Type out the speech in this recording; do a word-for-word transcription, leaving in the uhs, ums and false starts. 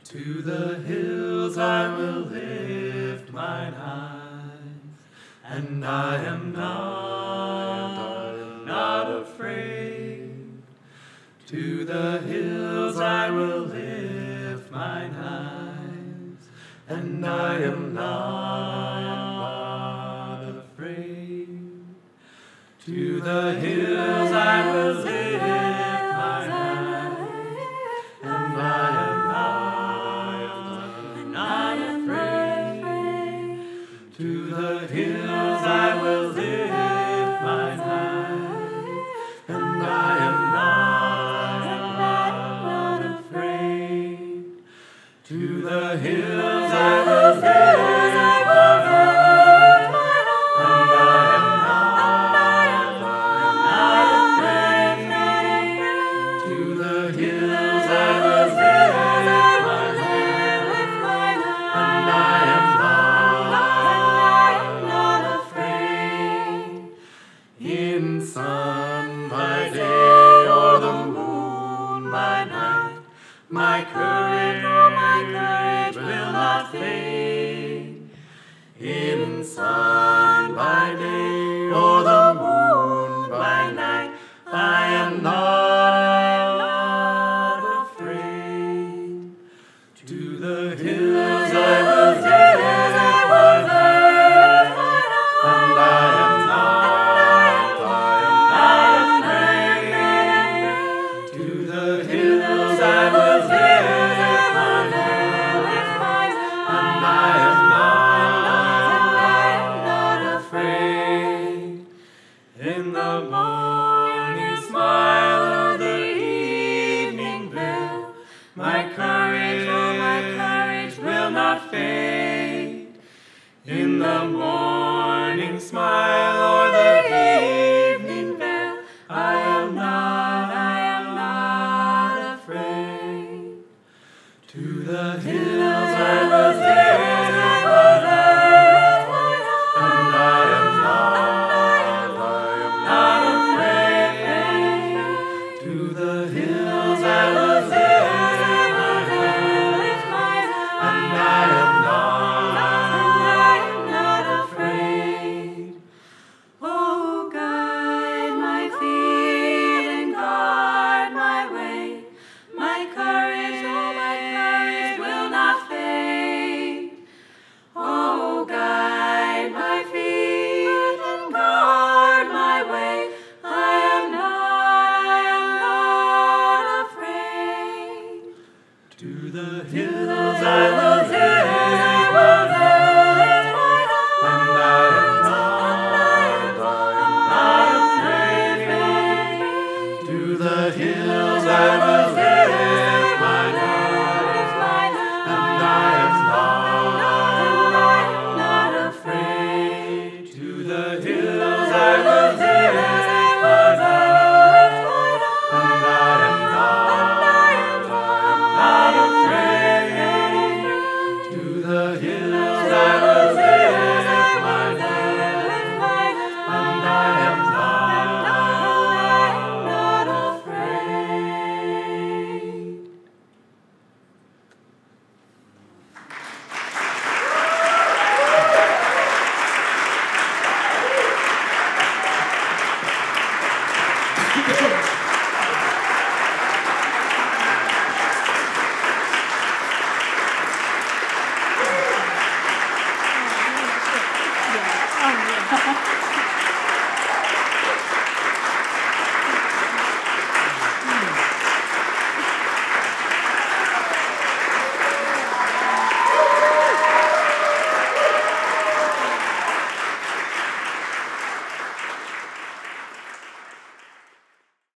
To the hills I will lift mine eyes, and I am not, not afraid. To the hills I will lift mine eyes, and I am not afraid. To the hills I will lift mine eyes, and I am not afraid. To the hills I will lift mine eyes, and I am not afraid. To the hills I will lift mine eyes, and I am not afraid. To the hills I will lift mine eyes, and I am not afraid. In sun by day or the moon by night, my courage, oh my courage will not fade. In sun by day or the moon by night, I am not afraid. To the hills I will lift mine eyes, and I am not, I am not afraid. To the hills I will lift mine eyes, and I am not afraid. In the morning smile or the evening veil, my courage, oh my courage will not fade. In the morning smile or the evening veil, I am not, I am not afraid. To the hills I will lift mine eyes, and I am not, I am not afraid. To the hills I will lift mine eyes, and I am not afraid. Oh, guide my feet and guard my way. My courage, oh, my courage will not fade. Oh, guide my feet and guard my way. I am not, I am not afraid. To the hills I will lift mine eyes, and I am not, I am not afraid. To the hills I will lift mine eyes, and I am not afraid. To the hills I will lift mine eyes, and I am not afraid. To the hills I will lift mine eyes, and I am not afraid.